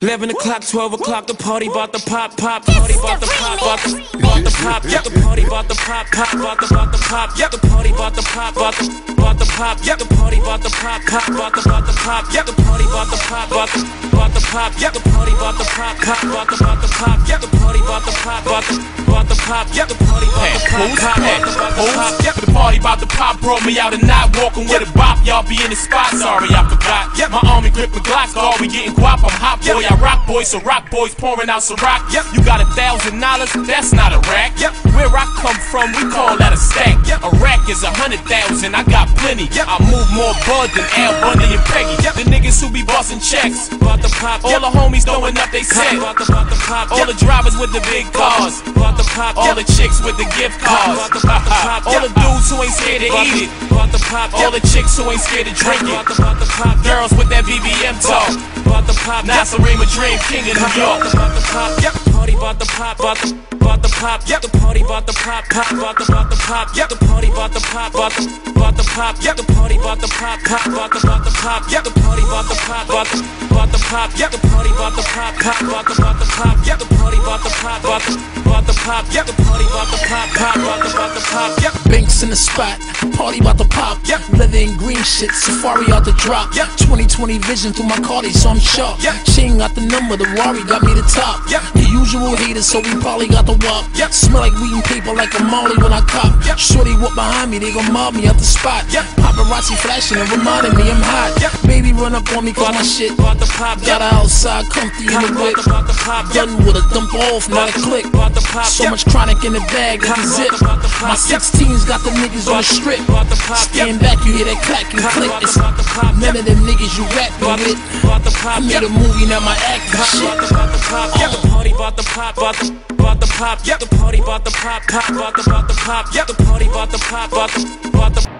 11 o'clock, 12 o'clock, the party bout to pop, pop, party bout to pop, bout to pop, yeah, the party bout to pop, pop, bout to pop, yeah, the party bout to pop, bout to pop, yeah, the party bout to pop, pop, bout to pop, yeah, the party bout to pop, bout to pop, yeah, the party bout to pop, pop, bout to pop, yeah, the party bout to pop, bout to pop, yeah, the party bout to pop, pop, yeah, the party bout to pop, brought me out and not walking with a bop. Y'all be in the spot, sorry I forgot. Yeah, my army grip with Glocks, dog, we getting guap. I'm hot boy, I rock boys, so rock boys pouring out some rock. Yep. You got $1,000, that's not a rack. Yep. Where I come from, we call that a stack. Yep. A rack is 100,000, I got plenty. Yep. I move more bud than Al Bundy and Peggy. Yep. The niggas who be busting checks, bout to pop. All the homies throwing up they set. Bout to pop. All the drivers with the big cars, bout to pop. All the chicks with the gift cards, all the dudes who ain't scared to eat it, bout to pop. All the chicks who ain't scared to drink it, girls with that BBM talk, bout to pop. Nasarima Dream King in New York. Yep, party bout to pop, bout to pop. Yep, the party bout to pop, pop, bout to pop. Yep, the party bout to pop, bout to pop. Yep, the party bout to pop, pop, bout to pop. Yep, the party bout to pop, bout to pop. Yep, the party bout to pop, pop, bout to pop. Yep, the party bout to pop, bout to pop. Yep, the party bout to pop, pop, bout to pop. Yep, Banks in the spot, party about to pop. Yep, leather and green shit, safari out the drop. Yep, 20/20 vision through my Cardi, so I'm sharp. Yep, she ain't got the number, the Rari got me the top. Yep, the usual haters, so we probably got the wop. Yep, smell like weed and paper like a molly when I cop. Yep, shorty walk behind me, they gon' mob me out the spot. Yep, paparazzi flashing and reminding me I'm hot. Yep, baby run up on me cause my shit bout to pop. Got her outside, comfy in the whip. Done with a dump off, not a click. So much chronic in the bag, like a zip. My 16's got the niggas on the strip. Stand back, you hear that clack and click. It's none of them niggas you rapping with. I made a movie, now my acting shit. Yeah, the party bout to pop, bout to pop. Yeah, the party bout to pop, pop, bout to pop. Yeah, the party bout to pop, bout to